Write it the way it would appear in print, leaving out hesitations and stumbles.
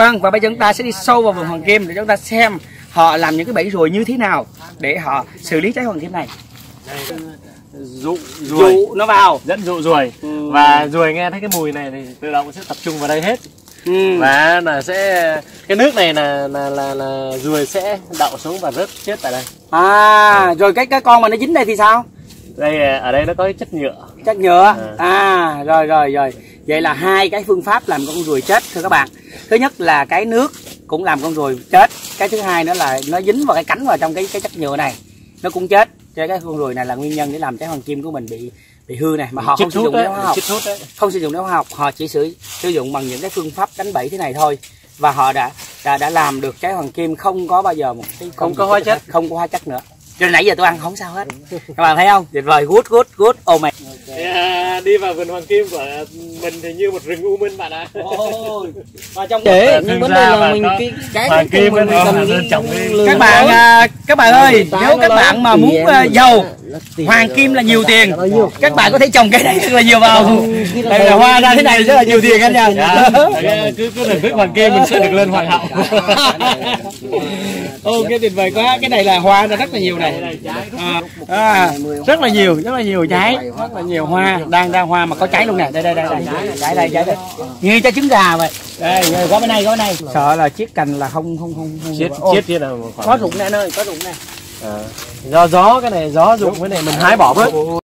Vâng, và bây giờ chúng ta sẽ đi sâu vào vườn hoàng kim để chúng ta xem họ làm những cái bẫy ruồi như thế nào để họ xử lý trái hoàng kim này. Dụ nó vào, dẫn dụ ruồi. Và ruồi nghe thấy cái mùi này thì tự động sẽ tập trung vào đây hết. Và là sẽ cái nước này là ruồi sẽ đậu xuống và rớt chết tại đây. Rồi cái con mà nó dính đây thì sao? Đây, ở đây nó có cái chất nhựa. Chất nhựa. Rồi. Vậy là hai cái phương pháp làm con ruồi chết thưa các bạn. Thứ nhất là cái nước cũng làm con ruồi chết. Cái thứ hai nữa là nó dính vào cái cánh vào trong cái chất nhựa này, nó cũng chết. Cho cái con ruồi này là nguyên nhân để làm trái hoàng kim của mình bị hư này, mà họ không sử dụng đéo hóa học. Không sử dụng đéo hóa học, họ chỉ sử dụng bằng những cái phương pháp đánh bẫy thế này thôi. Và họ đã làm được trái hoàng kim không có bao giờ một cái không có hóa chất, không có hóa chất nữa. Cho nên nãy giờ tôi ăn không sao hết. Các bạn thấy không? Tuyệt vời, good. Oh my. Đi vào vườn hoàng kim của mình thì như một rừng u minh bạn ạ. Và trong nhưng vấn đề là mình cái hoàng kim mình cần trồng đi. Các bạn ơi, nếu các bạn mà muốn giàu, hoàng kim là nhiều tiền, các bạn có thể trồng cái này rất là nhiều vào. Đây là hoa ra thế này rất là nhiều tiền anh nha. Cứ thưởng thức hoàng kim mình sẽ được lên hoàng hậu. Ok, tuyệt vời quá. Cái này là hoa ra rất là nhiều này. Rất là nhiều trái, rất là nhiều hoa, đang ra hoa mà có trái luôn nè. Đây. Trái đây. Như trái trứng gà vậy. Đây, qua bên này. Sợ là chiếc cành là không Chiết là có rụng nè anh ơi, có rụng nè. Do gió, cái này gió rụng cái này mình hái bỏ bớt.